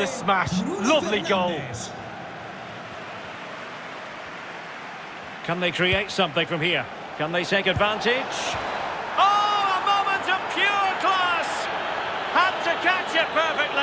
the smash. Lovely goal. Can they create something from here? Can they take advantage? Oh, a moment of pure class! Had to catch it perfectly.